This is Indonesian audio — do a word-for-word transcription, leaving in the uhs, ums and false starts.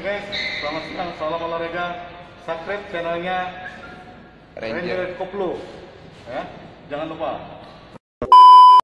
guys, selamat siang, salam olahraga. Subscribe channelnya Ranger. Ranger Koplo, ya. Jangan lupa